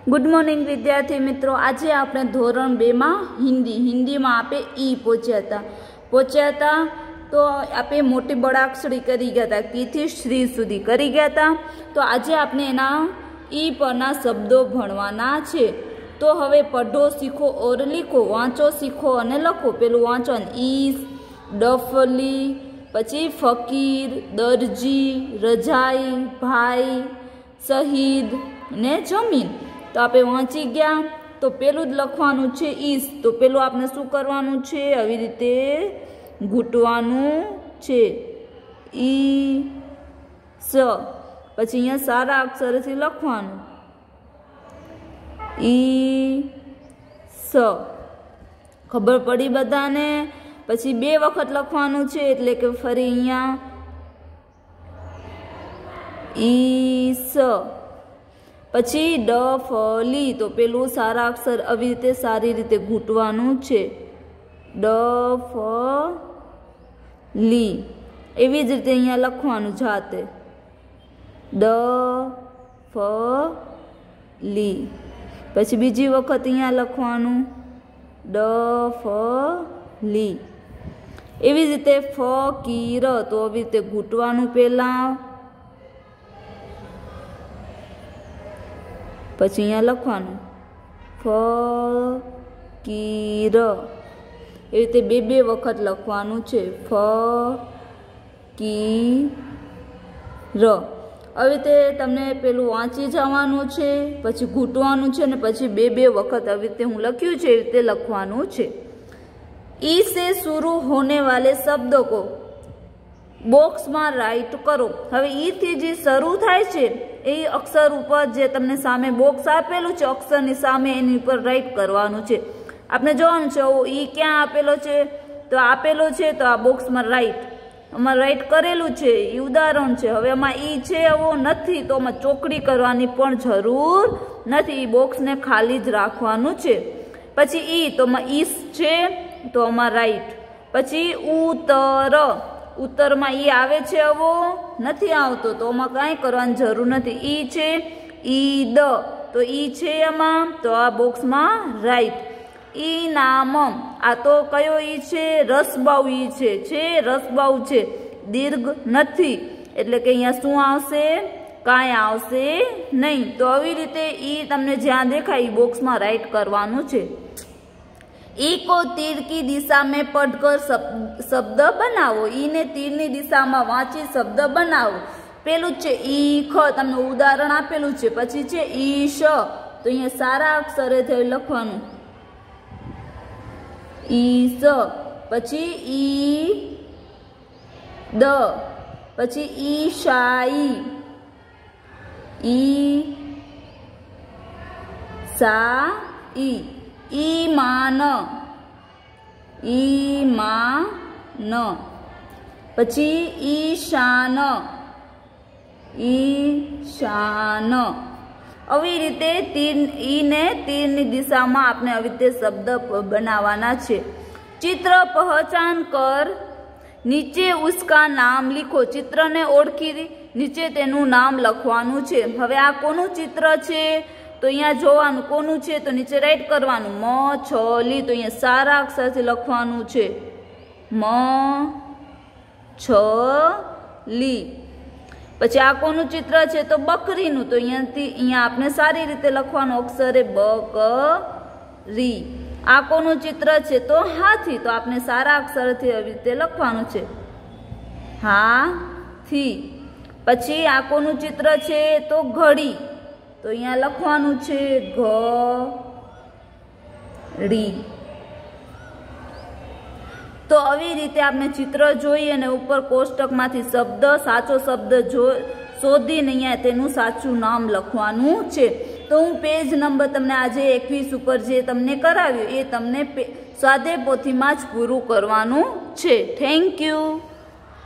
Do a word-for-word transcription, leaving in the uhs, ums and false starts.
Good morning विद्यार्थी मित्रों। आज आपणे धोरण बे में हिंदी हिंदी में आपे ई पहुंचा था पहुंचा था तो आपे मोटी बड़ाक्षरी करी गया था की थी श्री सुधी करी गया था। तो आज आपने एना ई परना शब्दों भणवाना छे। तो हवे पढ़ो सीखो और लिखो, वाँचो सीखो अने लखो। पेलू वाँचो ईस, डफली, पछी फकीर, दर्जी, रजाई, भाई, शहीद ने जमीन। तो आपे वाँची गया तो पेलू ज लखवानुं छे ईस। तो पेलू आपने शुं करवानुं छे, आवी रीते घूंटवानुं छे ई स। पछी अहींया सारा अक्षरथी लखवानुं ई स। खबर पड़ी बधाने। पछी बे वखत लखवानुं छे एटले के फरी अहींया ई स। पछी डफली तो पेलू सारा अक्षर आवी रीते सारी रीते घूंटवानुं छे डफली। एवी ज रीते अहींया लखवानुं जाते डफली। पछी बीजी वखत अहींया लखवानुं डफली। एवी ज रीते फकीर तो आवी रीते घूंटवानुं पेला, पछी अहींया लखवानुं फकीर। ए रीते बे बे वखत लखवानुं छे फकीर। આવી રીતે તમને પેલું વાંચી જવાનું છે, પછી ઘૂંટવાનું છે ને પછી બે બે વખત આવી રીતે હું લખ્યું છે એ રીતે લખવાનું છે। ई से शुरू होने वाले शब्दों को बॉक्स में राइट करो। हवे ई थी जे शरू थाय छे ए अक्षर ऊपर जे तमने सामे बॉक्स आपेलू छे अक्षरनी सामे एनी पर राइट करवानुं छे। आपने जोवानुं छे ओ ई क्यां आपेलो छे, तो आपेलो छे तो आ बॉक्स में राइट आमां राइट करेलू छे ई उदाहरण छे। हवे आमां ई छे एवो नथी तो आमां चोकड़ी करवानी पण जरूर नथी, ई बॉक्स ने खाली ज राखवानुं छे। पछी ई तो आमां ईस छे तो आमां राइट। पछी उतर, उत्तर में ई आवे छे एवो नथी आवतो तो आमां कांई करवानी जरूर नथी। ई छे ईद तो ई छे आमां तो आ बॉक्स में राइट। ई नाम आ तो कयो ई छे, रसबाऊ ई छे छे रसबाऊ छे, दीर्घ नथी एटले के अहींया शुं आवशे, कांई आवशे नहीं। तो आवी रीते ई तमने ज्यां देखाय बॉक्स में राइट करवानुं छे। ई को तीर की दिशा में पढ़कर शब्द बनावो। ई ने तीर नी दिशा में वांची शब्द बनावो। पेलू छे ई ख, तमने उदाहरण आपेलू छे। पछी छे ईश तो अहींया सारा अक्षरे थई लखवानुं ईस। पछी ई द, पछी ईशाई, ई सा ई, ईमान, ईमान। पछी ईशान, ईशान। આવી રીતે तीर ई ने तीर नी दिशा में आपने આવી રીતે शब्द बनावाना छे। चित्र पहचान कर नीचे उसका नाम लिखो। चित्र ने ओळखी नीचे तेनु नाम लखवानुं छे। हवे आ कोनु चित्र छे तो अहींया जोवानुं कोनु छे तो नीचे राइट करवानुं म छ ली। तो अहींया सारा अक्षरथी लखवानुं छे म छ ली। पछी आ कोनु चित्र छे तो बकरीनुं तो अहींयाथी अहींया आपने सारी रीते लखवानुं अक्षरे बकरी। आ कोनु चित्र छे तो हाथी तो आपने सारा अक्षरथी આવી રીતે લખવાનું છે હાથી। પછી આ કોનું चित्र छे तो घड़ी तो अहींया लखवानुं छे घड़ी। तो આવી રીતે આપણે चित्र જોઈ અને ઉપર કોષ્ટકમાંથી શબ્દ સાચો શબ્દ જો શોધીને અહીંયા તેનું સાચું નામ લખવાનું છે। तो हूँ पेज नंबर तमने आज एकवीस पर जे तमने कराव्युं ए तमने स्वाध्याय पोथीमां ज पूरुं करवानुं छे। Thank you.